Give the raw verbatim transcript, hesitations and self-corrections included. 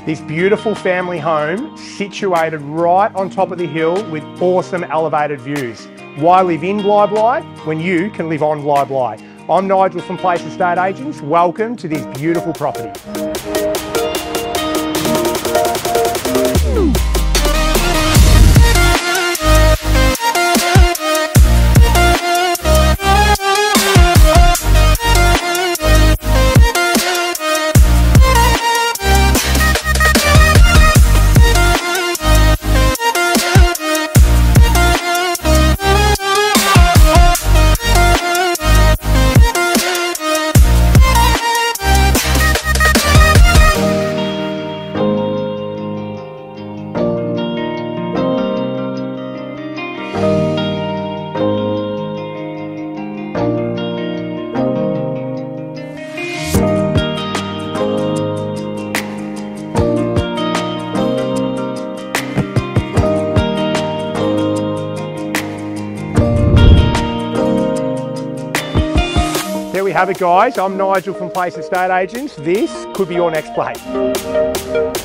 This beautiful family home situated right on top of the hill with awesome elevated views. Why live in Bli Bli when you can live on Bli Bli? I'm Nigel from Place Estate Agents. Welcome to this beautiful property. There we have it, guys. I'm Nigel from Place Estate Agents. This could be your next place.